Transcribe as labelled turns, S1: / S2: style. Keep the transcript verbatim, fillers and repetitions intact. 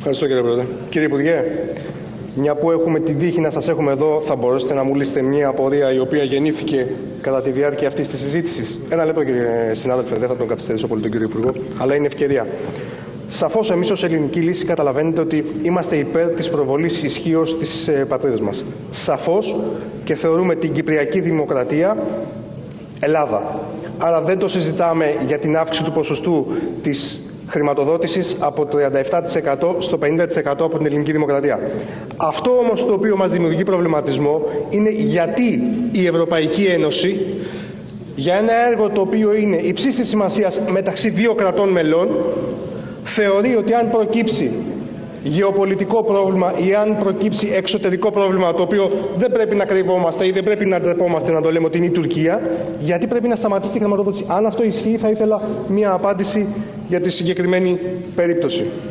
S1: Ευχαριστώ, κύριε Πρόεδρε. Κύριε Υπουργέ, μια που έχουμε την τύχη να σας έχουμε εδώ, θα μπορέσετε να μου λύσετε μια απορία η οποία γεννήθηκε κατά τη διάρκεια αυτής της συζήτησης? Ένα λεπτό, κύριε συνάδελφε, δεν θα τον καθυστερήσω πολύ τον κύριο Υπουργό, αλλά είναι ευκαιρία. Σαφώς, εμείς ως ελληνική λύση καταλαβαίνετε ότι είμαστε υπέρ της προβολής ισχύως της ε, πατρίδας μας. Σαφώς, και θεωρούμε την Κυπριακή Δημοκρατία Ελλάδα. Άρα δεν το συζητάμε για την αύξηση του ποσοστού της χρηματοδότησης από τριάντα επτά τοις εκατό στο πενήντα τοις εκατό από την Ελληνική Δημοκρατία. Αυτό όμως το οποίο μας δημιουργεί προβληματισμό είναι γιατί η Ευρωπαϊκή Ένωση, για ένα έργο το οποίο είναι υψής της σημασίας μεταξύ δύο κρατών μελών, θεωρεί ότι αν προκύψει γεωπολιτικό πρόβλημα ή αν προκύψει εξωτερικό πρόβλημα, το οποίο δεν πρέπει να κρυβόμαστε ή δεν πρέπει να ντρεπόμαστε να το λέμε ότι είναι η Τουρκία, γιατί πρέπει να σταματήσει τη χρηματοδότηση? Αν αυτό ισχύει, θα ήθελα μία απάντηση για τη συγκεκριμένη περίπτωση.